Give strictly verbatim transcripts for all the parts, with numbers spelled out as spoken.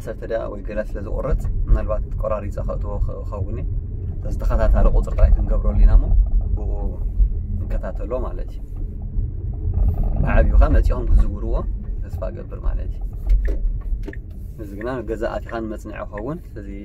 عشرة دقائق ويجلس لازم قرط من الوقت قراري زخطه خووني بس تخطات على قطر طايكن قبروا لي نامو بو نكتاتلو مالتي عابي خمس يوم كزوروه بس فاقبر مالتي مزقنا جزاءات خان مصنع خوون سزي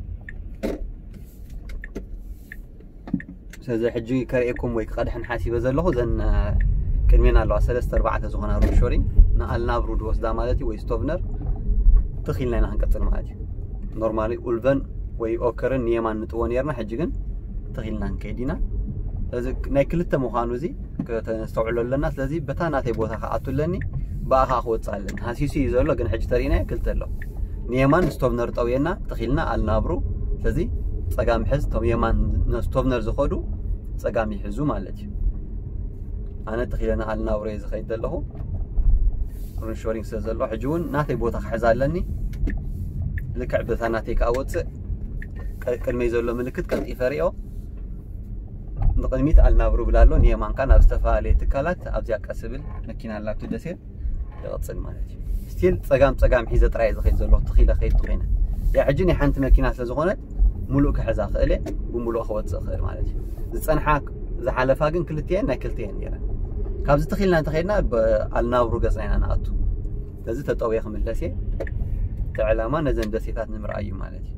سزي حجي كريكم ويك قدحن حاسب زلهو زن كلمينا لو ثلاثة أربعة زغنا روشوري نقلنا برود وسدا مالتي وي ستوفنر تخيلنا نحنقصل مالتي نورمالي اولفن وي اوكرن يمان نطون يرنا حجيغن تخيلنا نكيدينا لذا ناي كلته مخانو زي كتنستوعلو لنا ስለዚህ በታናቴ ቦታ ካአቱለኒ ባኻ ወጻለን ሃሲሲ ይዘሎ ግን ሕጅ ተሪና ክልተሎ ኒየማን ስቶቭነር ጠውየና ተኺልና አልናብሩ ስለዚህ ጸጋም ሕዝ ቶም የማን ስቶቭነር ዝኸዱ ጸጋም ይሕዙ ማለት እዩ አነ ተኺለና አልናብሩ ይዝኸይደለሁ ሩንሾሪንግ ስለዘሎ ሕጅውን ናቴ ቦታ ክሕዛለኒ ልክዕ በታናቴ ካወጽ ቅድመ ይዘሎ ምልክት ቀጥ ይፈሪዮ نقدميت على نابرو بلالو نيمان كان أبستفالي تكالات أبزي أكسبل مكينة لابتو دسير يغطسل مالتي ستيل تساقام تساقام حيزة رايز خيط زلو تخيلة خيط تخينة يا عجيني حانت مكينة لزغونت ملوك حزا خيلي بملوك خوات زخير مالتي زتسان حاك زحالة فاقن كلتين نا كلتين يرا كابز تخيلنا تخيلنا على نابرو قصعين أنا أتو لازي تطويخ من دسي تعلاما نزن دسيتات نمر أيو مالتي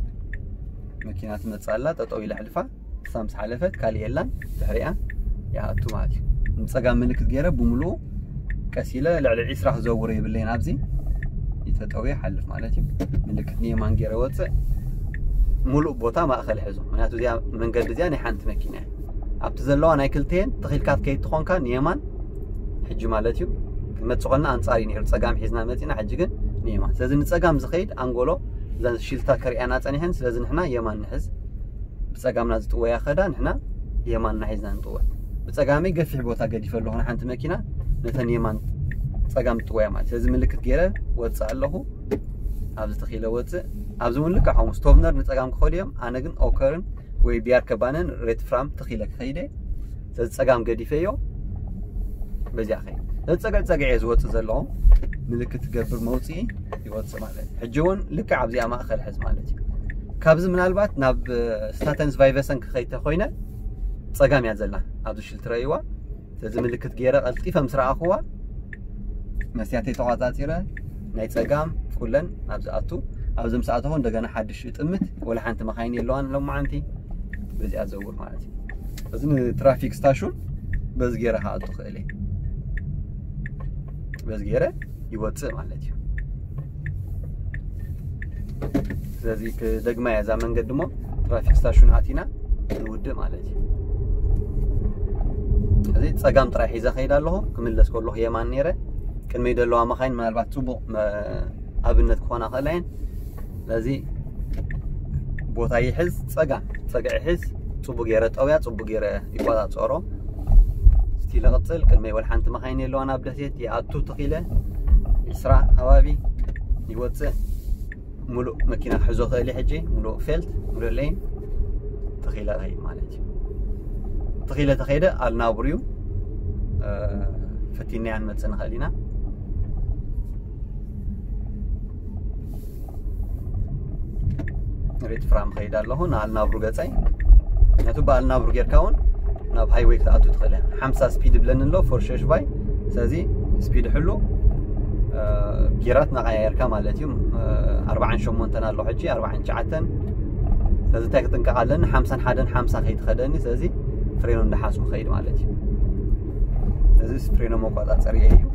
مكينات متصالة تطوي لحلفة سامس حلفت كالي يلان تحريقة يا هاتو مالتي نتساقام ملك تجيرا بملو كاسيلة لعلى عيس راح زوري باللين أبزي يتطوي حلف مالتي ملك نيمان جيرا واتسع ملو بوتا ما أخل حزو مناتو زي من قد زياني حانت مكينة أبتزلو أنا كلتين تخيل كات كي تخون كان نيمان حجو مالتيو كلمة تسوغلنا أنصاري نير تساقام حيزنا متينا حجيقن نيمان سلازم نتساقام زخيد أنقولو زان شيلتا كريانات أنيهن سلازم نحنا يمان نحز بتساقامنا زتقويا خدا نحنا يمان نحيزنا نطوه بتساقامي قفح بوتا قد يفلو هنا حانت مكينة نتن يمان تساقام تقويا مالتي لازم ملكت جيرا واتسع له أبز تخيله واتسع أبز ملك حوم ستوفنر نتساقام كخوديهم أنا جن أوكرن وي بيار كبانن ريت فرام تخيلك خيده تساقام قد يفيو بزي أخي تساقام تساقع يز واتسع زلهم ملكت قبر موتي يواتسع مالتي حجون لك عبزي أما أخل حز مالتي كابز من البات ناب ستاتنز فايفسن كخيته خوينا صقام يعزلنا عبد الشلت رأيوا تزم اللي كتجيرا قلتي فمسرع أخوه مسياتي تواتاتيرا نايت صقام كلن عبز أتو عبز مساعته هون دقنا حدش يتأمت ولا حنت مخايني اللون لو معنتي بزي أزور مالتي بزن ترافيك ستاشون بس جيرا هاتو خيلي بس جيرا يواتس مالتي ስለዚህ ደግማ ያዛ መንገድ ደሞ ትራፊክ ስታሽን አቲና ንውድ ማለት እዩ ስለዚህ ጸጋም ጥራይ ሒዛ ኸይዳለሁ ክምለስ ከለሁ የማን ነረ ቅድመ ይደለው አማኻይን ምናልባት ጽቡቅ አብነት ኮና ኸላይን ስለዚህ ቦታ ይሕዝ ጸጋ ጸጋ ይሕዝ ጽቡቅ የረ ጠውያ ጽቡቅ የረ ይቆጣጽሮ እስቲ ለቅጽል ቅድመ ይወል ሓንቲ ማኻይን የለዋና ብደሴት ያአቱ ተኺለ ይስራ ሐዋቢ ይወጽእ ملو مكينة حزو خيلي حجي ملو فيلت ملو لين تخيلة هاي مالتي تخيلة تخيلة النابريو أه فتيني عن متسنة خلينا ريت فرام خيدا لهون على النابرو قصاي ناتو با النابرو غير كون ناب هاي ويك تاعتو تخلي خمسة سبيد بلن لو فورشش باي سازي سبيد حلو جيرات نغير كمالتيوم أربعين شومون تنالو حجي أربعين شعتن سازي تاك تنقعلن حمسن حدن حمسة خيد خدني سازي فرينو ندحاسو خيد مالتي سازي فرينو موقعات سريعيو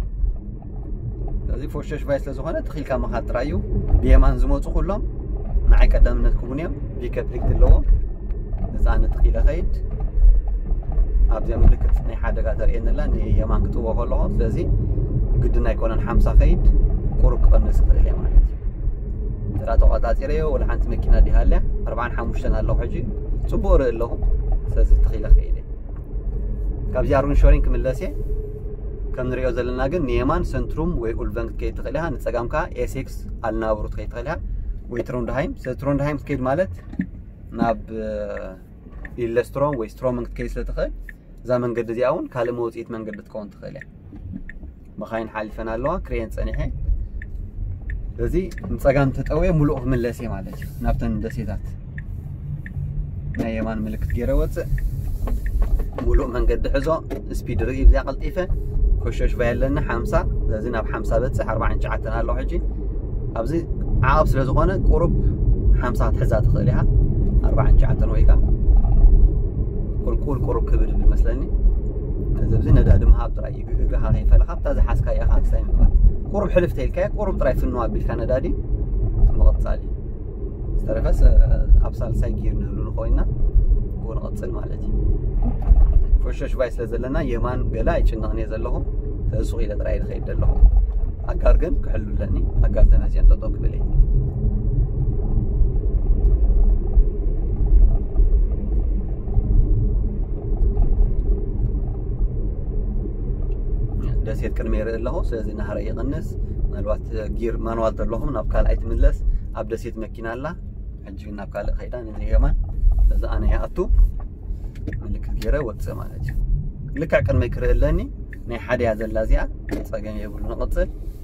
سازي فوشش بايس لزوخانة تخيل كما خاط رايو بيمان زموتو كلهم معي قدامنا تكونيهم بيكابليك تلوهم نزعنا تخيل خيد أبزي ملكت ني حدا قادر إن الله ني يمان كتوبة كلهم سازي قدنا يكونن حمسة خيد قرق قنص خليه مالتي ترى توقعات يريو ولا حنت مكينة دي هلا أربعين حموشتنا الله حجي صبور لهم ساز تخيل خيده كابزيارون شورين كمل لاسي كم نريو زلنا جن نيمان سنتروم ويقول بنك كي تخليها نتساقم كا إيه سكس النابرو تخيل تخليها ويتروندهايم ستروندهايم كيد مالت ناب إلسترون ويسترومنج كيس لتخيل زمن قد زياون كلمة إيت من قد تكون تخيلها مخاين حالفنا الله كريان صنيحه لذي نصقام تطوي ملؤ من لسي مالتي نابتن دسيتات ناي يمان ملك غيره وص ملؤ من قد حزو سبيد ريب زي قلطيفه كوشش بايلنا خمسة لذي ناب خمسة بتصح أربعة شعتنا له حجي ابزي عاقب سلازخونه قرب خمسة حزات خليها أربعة شعتنا ويكا كل كل قرب كبر بالمسلني زبزي نداد مهاب تراي غها هي فلخ بتا زحاسكا يا خاص ساين قرب حلف تيلكا قرب تراي فنوا بالكان دادي مغطالي استرفس ابصال سايغير نهلو نخوينا ونقصل مالتي فوشش بايس لزلنا يمان غلا يچنغني زلهم تسوق الى تراي خيد دلهم اقار كن كحلولني اقار تناسيان تطوق بلي دسيت كرمير له سلازي نهار يقنس مالوات غير مانوال دلهم ناب كال ايت ملس اب دسيت مكينا الله حجي ناب كال خيدان زي يمان لذا انا ياتو ملك غيره وص مالتي لك عقل ما يكرلني ني حد يا زلازيا صقم يبل نقصل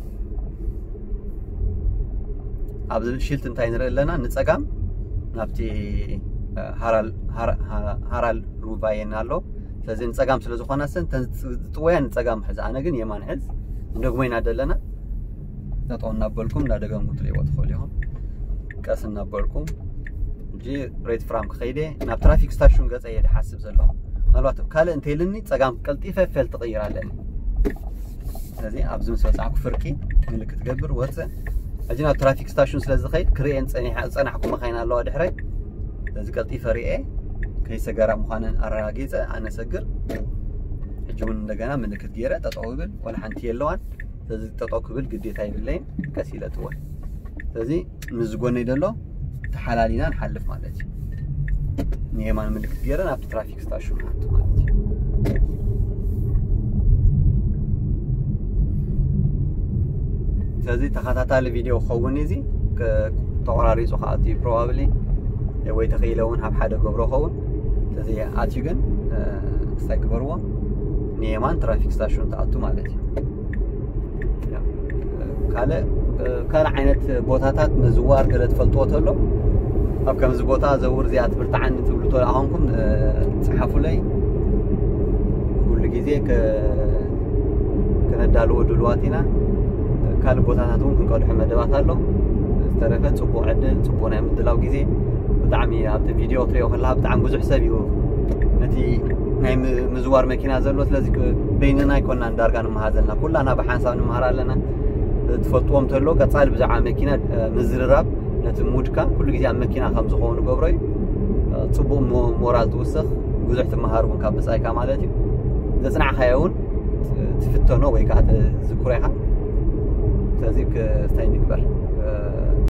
ابز شيلت انتاي نرلنا نصقام نابتي هارال هارال روباين الله لازم نصقام سلازخونا سن طويان نصقام حز انا ግን የማን حز እንደግሞይና አይደለና ተጣውና በልኩም እንዳደገም ጉትሪ ወጥፎልይሆን ቀስና በልኩም እንጂ ሬት ፍራንክ ኸይደ ናብ ትራፊክ ስታሽን ገጸ ይሄድ حاسب ዘለው ማለዋት ካለ እንተይልኒ ጸጋም ቀልጢፈ ፈል ተቀይራለኒ ስለዚህ አብዙን ሰጻኩ ፍርቂ ምልክት ገብር ወጽ አጅና ትራፊክ ስታሽን ስለዚ ኸይድ ክሬን ጸኒሕ ጸናሕኩም መኻይና አለው ድሕረይ ስለዚህ ቀልጢፈ ሪኤ كيسجارة مخانن أراجيزة أنا سجر الجون لجنا من الكثيرة تطاوبل ولا حنتي اللوان تزي تطاوبل قدي تاي بالليل كسيلة توه تزي مزجون يدلو تحلالينا نحلف مالتي نيمان من الكثيرة نابت ترافيك ستاشون حتى مالتي تزي تخاطات الفيديو خووني زي كتوراري صحاتي probably يوي تخيلون هاب حدا قبره خون تزي اتيغن استكبروا نيمان ترافيك ستاشن تاعتو مالتي كاله كان عينت بوتاتات مزوار قلت فلطوتلو اب كم زبوتا زور زيات برتعن تبلتو اهونكم تصحفوا لي كل غيزه ك كندالو دلواتينا كال بوتاتاتون كنقدح مدباتالو استرفت صبو عدل صبونا يمدلاو غيزه بتعمي هذا فيديو تريو خلها بتعم بزح سبيو نتي ناي مزوار ماكينه زلوت لازم بيننا يكوننا ندارغان مهازلنا كلنا بحساب نمهرالنا تفطوم تلو قصال بزع ماكينه مزرراب نت مودكا كل غيا ماكينه خمس خونو غبري صبو مورال توسخ بزح تمهارون كابصايكا مالتي زصنع خيون تفتنو ويكا ذكريها تزيك ستاين كبر